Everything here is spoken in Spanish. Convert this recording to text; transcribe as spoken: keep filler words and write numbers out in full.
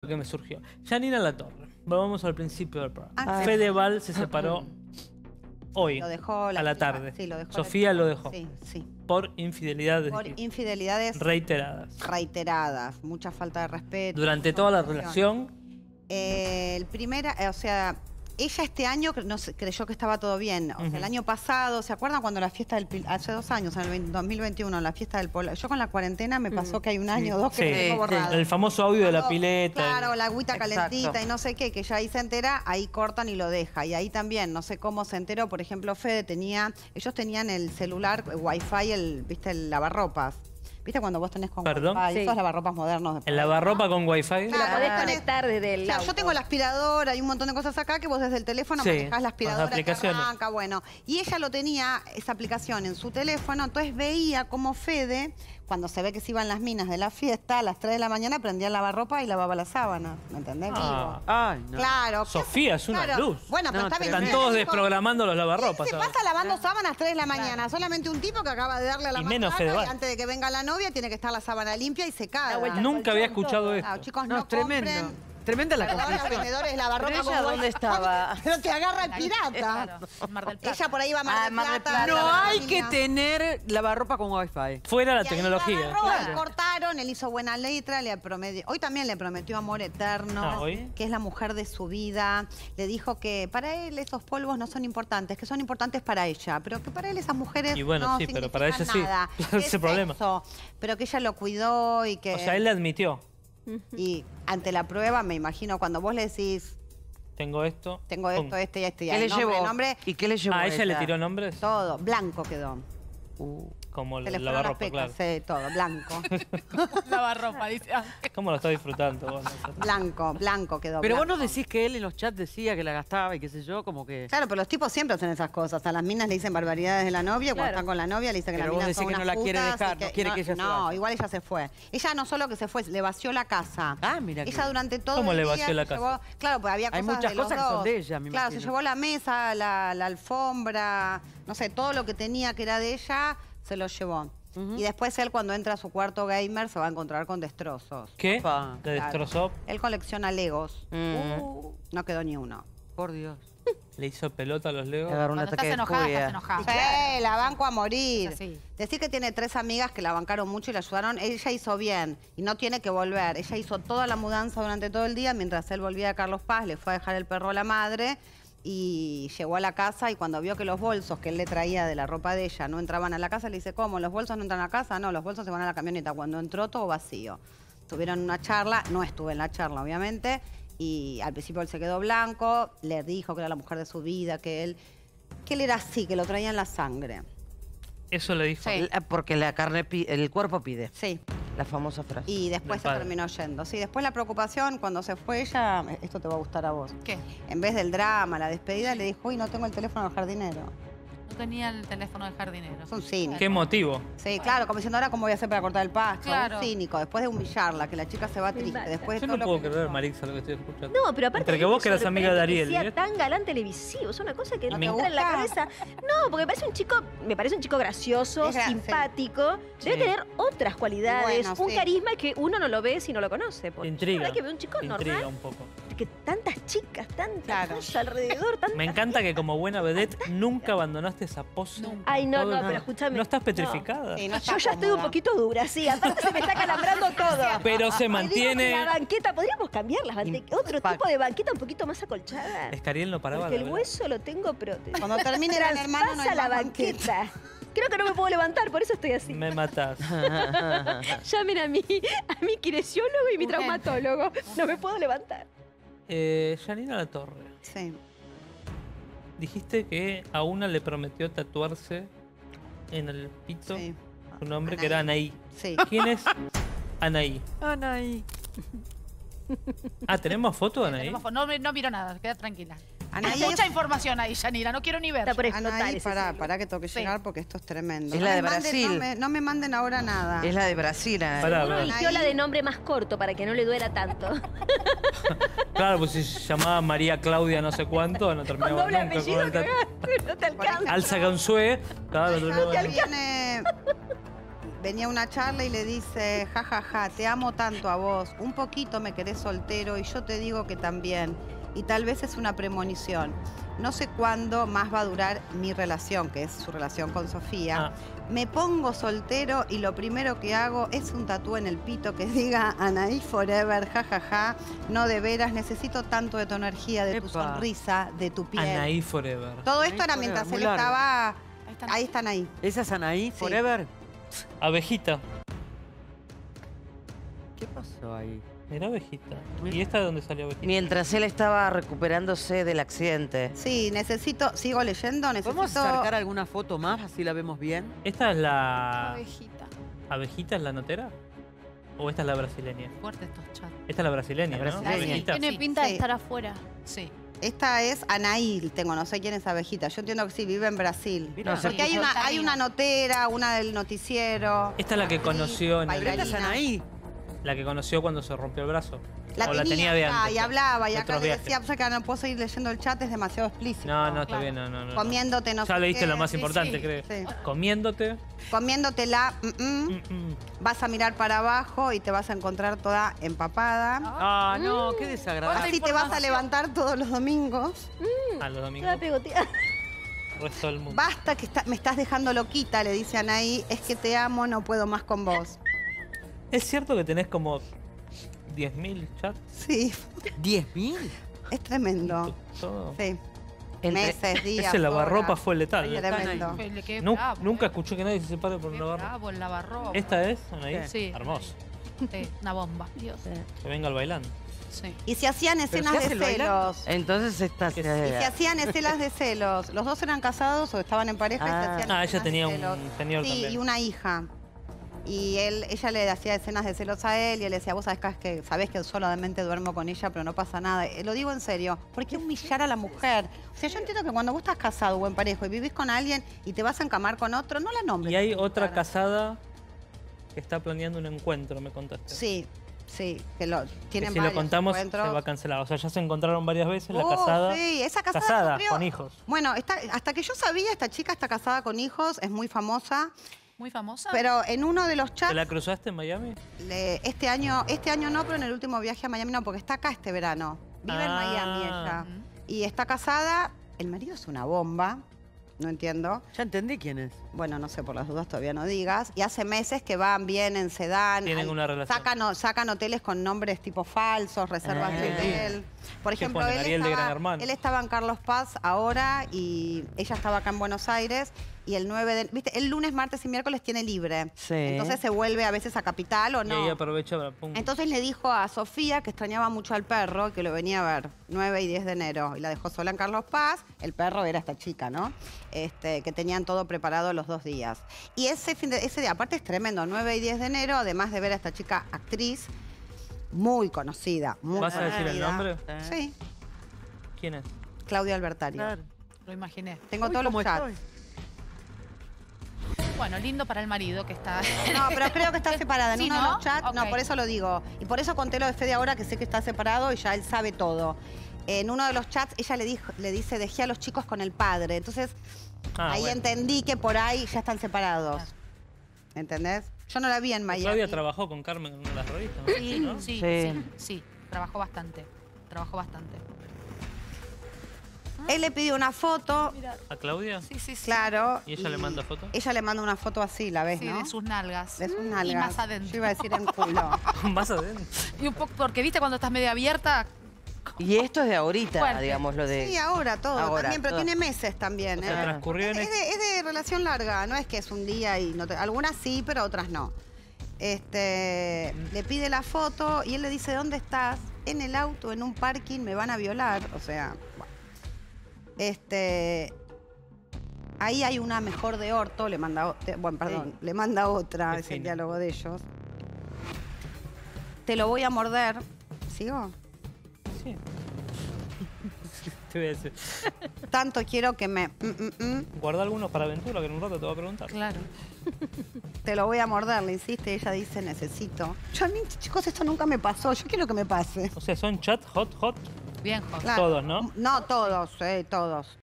porque me surgió. Janina Latorre. Vamos al principio del programa. Ah, sí. Fedeval se separó hoy, Lo dejó la a la chica. tarde. Sí, lo dejó Sofía la chica. lo dejó. Sí, sí. Por infidelidades Por infidelidades reiteradas. reiteradas, mucha falta de respeto. Durante mucha toda la humillación. relación. Eh, el primera, eh, o sea, ella este año no sé, creyó que estaba todo bien. O Ujú. sea, el año pasado, ¿se acuerdan cuando la fiesta del pil- hace dos años, en el veinte dos mil veintiuno, la fiesta del polo? Yo con la cuarentena me pasó que hay un año o dos que Sí, me tengo sí. borrado. El famoso audio de la Cuando- pileta. Claro, la agüita Exacto. calentita y no sé qué, que ya ahí se entera, ahí cortan y lo deja. Y ahí también, no sé cómo se enteró, por ejemplo, Fede tenía, ellos tenían el celular, el wifi, el, viste, el lavarropas. ¿Viste cuando vos tenés con ¿Perdón? wifi? Sí. Esos lavarropas modernos. de El por ahí, lavarropa ¿no? con wifi. Claro, La podés Ah. conectar desde el O sea, yo auto. tengo la aspiradora y un montón de cosas acá que vos desde el teléfono Sí, manejás la con las aspiradora que aplicaciones. arranca, bueno. Y ella lo tenía, esa aplicación, en su teléfono, entonces veía como Fede, cuando se ve que se iban las minas de la fiesta, a las tres de la mañana prendía el lavarropa y lavaba la sábana, ¿me entendés? Ah. Ay, no. Claro. ¿qué Sofía, es una Claro. luz. Bueno, pero No, está bien. Están tremendo. todos Dijo, desprogramando los ¿quién lavarropas. se ¿sabes? pasa lavando sábanas tres de la mañana? Solamente un tipo que acaba de darle a la Y menos manzana Fedeval. y antes de que venga la novia tiene que estar la sábana limpia y secada. La vuelta. Nunca había colchón, escuchado todo. esto. Claro, chicos, No, no, es tremendo. compren. Tremenda la Perdón, los confusión. vendedores de lavarropa ¿Pero con ella wifi. dónde estaba? Pero te agarra el pirata. Claro, Mar del Plata. Ella por ahí va a Mar Ah, del Mar del Plata. Plata. No la hay que familia. tener lavarropa con wifi. Fuera la Y ahí tecnología. la agarró, Claro. le cortaron, él hizo buena letra, le prometió, hoy también le prometió amor eterno, Ah, ¿hoy? que es la mujer de su vida. Le dijo que para él esos polvos no son importantes, que son importantes para ella, pero que para él esas mujeres Y bueno, no sí, pero para significan ella sí. nada. Ese es el problema. Eso, pero que ella lo cuidó y que... O sea, él le admitió. Y ante la prueba, me imagino, cuando vos le decís, Tengo esto. tengo pum. esto, este y este, y ¿Qué el le nombre, llevó? el nombre, ¿Y qué le llevó? Ah, ¿ella le tiró nombres? todo, blanco quedó. Como Se el le fueron las lavarropa, pecas, claro. sí, todo, blanco. Lavarropa, dice. Ah, ¿Cómo lo está disfrutando vos? Blanco, blanco quedó. Pero vos no blanco. decís que él en los chats decía que la gastaba y qué sé yo, como que... Claro, pero los tipos siempre hacen esas cosas. A las minas le dicen barbaridades de la novia, cuando Claro. están con la novia le dicen que Pero las vos minas decís son que no unas la quiere putas dejar, y no quiere que ella se No, vaya. igual ella se fue. Ella no solo que se fue, le vació la casa. Ah, mira que Ella durante todo ¿Cómo el le día vació la se casa? llevó- claro, pues había Hay cosas muchas de los cosas que son dos. de ella, me Claro, se imagino. llevó la mesa, la, la alfombra, no sé, todo lo que tenía que era de ella, se lo llevó. Y después él, cuando entra a su cuarto gamer, se va a encontrar con destrozos. ¿Qué? Opa. ¿Le destrozó? Él colecciona Legos. Mm, Uh, no quedó ni uno. por Dios. ¿Le hizo pelota a los Le legos? agarró un Cuando ataque estás de enojada, estás furia. enojada. Sí, la banco a morir. Es así. Decir que tiene tres amigas que la bancaron mucho y la ayudaron, ella hizo bien y no tiene que volver. Ella hizo toda la mudanza durante todo el día mientras él volvía a Carlos Paz, le fue a dejar el perro a la madre y llegó a la casa y cuando vio que los bolsos que él le traía de la ropa de ella no entraban a la casa, le dice, ¿cómo? ¿Los bolsos no entran a la casa? No, los bolsos se van a la camioneta. Cuando entró, todo vacío. Tuvieron una charla, no estuve en la charla, obviamente, y al principio él se quedó blanco, le dijo que era la mujer de su vida, que él, que él era así, que lo traía en la sangre. Eso le dijo. Sí. La- Porque la carne, pi- el cuerpo pide. Sí. La famosa frase. Y después Del se padre. terminó yendo. Sí, después la preocupación, cuando se fue ella, esto te va a gustar a vos. ¿Qué? En vez del drama, la despedida, le dijo, uy, no tengo el teléfono del jardinero. No tenía el teléfono del jardinero. Es un cínico. ¿Qué motivo? Sí, claro, como diciendo, ahora cómo voy a hacer para cortar el pasto. Claro. Un cínico, después de humillarla, que la chica se va Me triste. mata. Después de Yo no todo puedo lo que creer, hizo. Marixa, lo que estoy escuchando. No, pero aparte... Entre que a mí vos que me eras amiga de sorprende Ariel, que sea ¿eh? tan galán televisivo, es una cosa que ¿No no te me entra en la gusta? cabeza. No, porque me parece un chico, me parece un chico gracioso, Es gra- sí. simpático. Debe Sí. tener otras cualidades, Bueno, un sí. carisma que uno no lo ve si no lo conoce. Porque yo Intriga. La verdad que veo un chico Intriga normal, un poco. que tantas chicas, tantas Claro. cosas alrededor, tantas... Me encanta que como buena vedette nunca abandonaste esa pose. Nunca. Ay, no, Todo no, el- pero escúchame. No estás no. petrificada. Sí, no está Yo ya estoy un cómoda. poquito dura, sí. Aparte se me está calambrando todo. Pero se Te digo mantiene... que La banqueta, podríamos cambiar las banquetas. Otro Impact. tipo de banqueta un poquito más acolchada. Es que Ariel no paraba Porque de el hablar. hueso lo tengo, pero... te- Cuando termine el hermano, no hay Traspasa la más banqueta. banqueta. Creo que no me puedo levantar, por eso estoy así. Me matás. Llamen a mi, a mi kinesiólogo y mi Urgente. traumatólogo. No me puedo levantar. Eh, Janina Latorre, Sí. dijiste que a una le prometió tatuarse en el pito Sí. su nombre, Anaí. que era Anaí. Sí. ¿Quién es Anaí? Anaí. Ah, ¿tenemos foto de Anaí? Tenemos fo- No, no miro nada, queda tranquila. Anaí Hay mucha es- información ahí, Yanira, no quiero ni ver. Está por explotar Anaí, ese pará, celular. pará que tengo que Sí. llegar porque esto es tremendo. Es No la me de manden- Brasil. no me, no me manden ahora nada. Es la de Brasil. Anaí. Pará, Uno pará. eligió la de nombre más corto para que no le duela tanto. Claro, pues si se llamaba María Claudia no sé cuánto, no Con terminaba doble nunca apellido con el que tatu- no te alcanza. Alza Gansue, claro, no terminaba nunca. Viene venía a una charla y le dice, jajaja, ja, ja, te amo tanto a vos, un poquito me querés soltero y yo te digo que también. Y tal vez es una premonición. No sé cuándo más va a durar mi relación, que es su relación con Sofía. Ah. Me pongo soltero y lo primero que hago es un tatú en el pito que diga Anaí Forever, jajaja. Ja, ja. No, de veras, necesito tanto de tu energía, de tu Epa. sonrisa, de tu piel. Anaí Forever. Todo esto Anaí era Forever, mientras muy él largo. estaba... Ahí están. Ahí están ahí. ¿Esa es Anaí Forever? Abejita. ¿Qué pasó ahí? Mirá abejita. ¿Y esta de dónde salió abejita? Mientras él estaba recuperándose del accidente. Sí, necesito... ¿Sigo leyendo? Necesito... ¿Podemos acercar alguna foto más? Así la vemos bien. ¿Esta es la... Abejita. abejita es la notera? ¿O esta es la brasileña? Fuerte estos chats. Esta es la brasileña, La ¿no? brasileña. Abejita. Tiene Sí, pinta de sí. estar afuera. Sí. Esta es Anaí, tengo, no sé quién es Abejita. Yo entiendo que sí, vive en Brasil. Mira, se Porque hay puso- una, hay una notera, una del noticiero. Esta es la que actriz, conoció en el- ¿Esta es bailarina. Anaí? La que conoció cuando se rompió el brazo. La o tenía, la tenía de acá antes. y hablaba y de acá otros le viajes. decía, pues acá no puedo seguir leyendo el chat, es demasiado explícito. No, no, está Claro. bien, no, no, no. Comiéndote no Ya sé leíste qué. lo más Sí, importante, sí, creo. sí. Comiéndote. Comiéndotela, mm, mm, mm, mm. vas a mirar para abajo y te vas a encontrar toda empapada. Ah, no, qué desagradable. Así te vas a levantar todos los domingos. A los Toda domingos. pegoteada. Resto del mundo. Basta que está- me estás dejando loquita, le dice Anaí. Es que te amo, no puedo más con vos. ¿Es cierto que tenés como diez mil chats? Sí, ¿diez mil? es tremendo. Todo. Sí. Entre- Meses, días. Ese lavarropa horas. fue letal. Ahí ¿eh? está. Tremendo. Le quedé Nu- bravo, nunca eh. escuché que nadie se separe por un Qué lavarropa. bravo el lavarropa. ¿Esta es, Anaí? Sí. Hermoso. Sí, una bomba. Dios. Que venga al bailando. Sí. Y se hacían escenas se de hace el bailando. celos. Entonces esta Que Y se hacían escenas de celos. Los dos eran casados o estaban en pareja y se Ah. hacían Ah, ella escenas tenía de un celos. señor Sí, también. y una hija. Y él, ella le hacía escenas de celos a él y él le decía, vos sabés que, sabés que solamente duermo con ella, pero no pasa nada. Eh, Lo digo en serio, ¿por qué humillar a la mujer? O sea, yo entiendo que cuando vos estás casado o en pareja y vivís con alguien y te vas a encamar con otro, no la nombres. Y hay a tu otra mujer. casada que está planeando un encuentro, me contaste. Sí, sí, que lo Que tienen si lo varios contamos encuentros. se va a cancelar. O sea, ya se encontraron varias veces la Oh, casada. sí, esa casada, casada, sufrió- con hijos. Bueno, está- hasta que yo sabía, esta chica está casada con hijos, es muy famosa, Muy famosa. pero en uno de los ¿Te chats, la cruzaste en Miami? le- este año, este año no, pero en el último viaje a Miami no, porque está acá este verano. Vive en Ah. Miami ella. Ujú. Y está casada, el marido es una bomba, no entiendo. Ya entendí quién es. Bueno, no sé, por las dudas todavía no digas. Y hace meses que van bien en sedán. Tienen hay- una relación. Sacan, o- sacan hoteles con nombres tipo falsos, reservas de Ah. hotel. Por ¿Qué ejemplo, ponen? él Ariel de estaba, Gran Hermano. él estaba en Carlos Paz ahora y ella estaba acá en Buenos Aires. Y el nueve de... ¿Viste? El lunes, martes y miércoles tiene libre. Sí. Entonces se vuelve a veces a Capital o Y no. ahí aprovecha para pum. Entonces le dijo a Sofía que extrañaba mucho al perro, que lo venía a ver nueve y diez de enero. Y la dejó sola en Carlos Paz. El perro era esta chica, ¿no? Este, que tenían todo preparado los dos días. Y ese fin de, ese día, aparte es tremendo, nueve y diez de enero, además de ver a esta chica actriz, muy conocida. Muy ¿Vas a decir el conocida. nombre? Sí, ¿Quién es? Claudia Albertario. Claro. Lo imaginé. Tengo Uy, todos los ¿cómo chats. estoy? Bueno, lindo para el marido que está. No, pero creo que está separada. En Sí, uno de ¿no? los chats, no, Ok. por eso lo digo. Y por eso conté lo de Fede ahora, que sé que está separado y ya él sabe todo. En uno de los chats, ella le, dijo, le dice, dejé a los chicos con el padre. Entonces, Ah, ahí bueno. entendí que por ahí ya están separados. Claro. ¿Entendés? Yo no la vi en Miami. Claudia trabajó con Carmen en una de las revistas, ¿no? Sí, ¿no? sí, Sí. sí, sí. Trabajó bastante. Trabajó bastante. Él le pidió una foto, ¿A Claudia? Sí, sí, sí. claro. ¿Y ella le manda foto? Ella le manda una foto así, la ves, Sí, ¿no? de sus nalgas. De sus Y nalgas. más adentro. Yo iba a decir en culo. Más adentro. Y un poco, porque viste cuando estás medio abierta. Y esto es de ahorita, Fuerte. digamos, lo de... Sí, ahora todo Ahora, también, pero todo. tiene meses también. O sea, ¿eh? transcurrió Es en... de, es de relación larga, no es que es un día y no te- algunas sí, pero otras no. Este, le pide la foto y él le dice, ¿dónde estás? En el auto, en un parking, me van a violar. O sea, bueno. Este, ahí hay una mejor de orto, le manda, o- te- bueno, perdón, le manda otra, Qué es el fino. diálogo de ellos. Te lo voy a morder. ¿Sigo? Sí. Te voy a decir. Tanto quiero que me... mm, mm, mm. Guarda algunos para aventura, que en un rato te va a preguntar. Claro. Te lo voy a morder, le insiste, ella dice, necesito. Yo a mí, chicos, esto nunca me pasó, yo quiero que me pase. O sea, son chat hot, hot. Bien, Jorge. Claro. Todos, ¿no? No, todos, eh, todos.